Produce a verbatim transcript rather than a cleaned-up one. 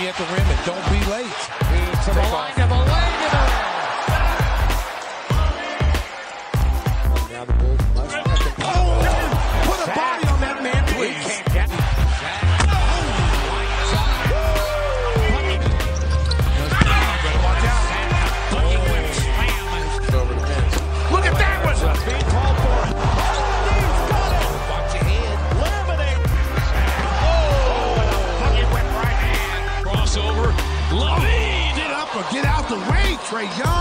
you at the rim and don't be late. To the line, to the line, to the line. Now the Bulls must have to oh, put a body on that man, please. Look at that one! Being called for. Watch your head. Lemonade. Oh! Bucket whip right hand. Crossover. LaVine. Get up or get out the way, Trey Young.